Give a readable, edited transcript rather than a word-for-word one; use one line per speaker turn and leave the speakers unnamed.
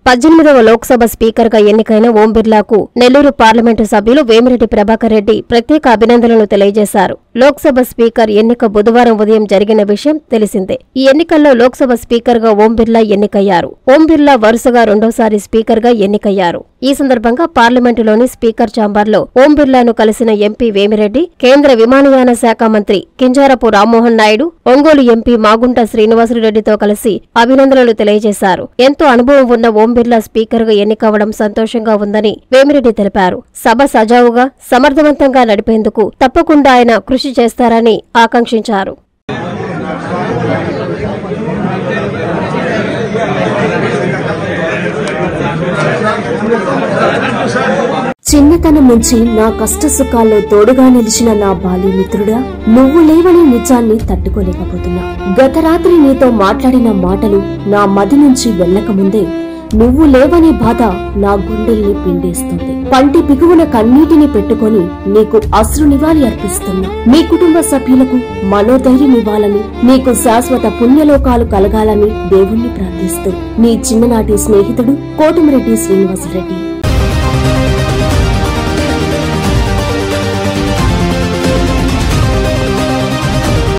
18వ Lok Sabha speaker గా ఎన్నికైన ఓం బిర్లాకు Nellore parliament సభ్యులు వేమిరెడ్డి ప్రభాకర్ రెడ్డి ప్రత్యేక అభినందనలు తెలియజేశారు. లోక్సభ స్పీకర్ ఎన్నిక బుధవారం ఉదయం జరిగిన విషయం తెలిసిందే. ఈ ఎన్నికల్లో లోక్సభ స్పీకర్ గా ఓం బిర్లా ఎన్నికయ్యారు. ఓం బిర్లా వరుసగా రెండోసారి స్పీకర్ గా ఎన్నికయ్యారు. ఈ సందర్భంగా పార్లమెంటులోని స్పీకర్ ఛాంబర్లో ఓం బిర్లాను కలిసిన ఎంపీ వేమిరెడ్డి, కేంద్ర విమానయాన శాఖ మంత్రి కింజారపు రామ్మోహన్ నాయుడు, ఒంగోలు ఎంపీ మాగుంట శ్రీనివాసరెడ్డితో కలిసి అభినందనలు తెలియజేశారు. ఎంతో అనుభవం ఉన్న ఓం బిర్లా స్పీకర్ గా ఎన్నికవడం సంతోషంగా ఉందని వేమిరెడ్డి తెలిపారు. సభ సజావుగా, సమర్థవంతంగా నడిపేందుకు తప్పకుండా ఆయన కృషి చేస్తారని ఆకాంక్షించారు.
చిన్నతనం నుంచి నా కష్ట సుఖాల్లో తోడుగా నిలిచిన నా బాల్యమిత్రుడా, నువ్వు లేవని నిజాన్ని తట్టుకోలేకపోతున్నా. గత రాత్రి నీతో మాట్లాడిన మాటలు నా మది నుంచి వెళ్లకముందే నువ్వు లేవనే బాధ నా గుండెల్ని పిండేస్తుంది. పంటి పిగువున కన్నీటిని పెట్టుకుని నీకు అశ్రు నివాళి అర్పిస్తున్నా. మీ కుటుంబ సభ్యులకు మనోధైర్యం ఇవ్వాలని, నీకు శాశ్వత పుణ్యలోకాలు కలగాలని దేవుణ్ణి ప్రార్థిస్తూ నీ చిన్ననాటి స్నేహితుడు కోటమిరెడ్డి శ్రీనివాసరెడ్డి.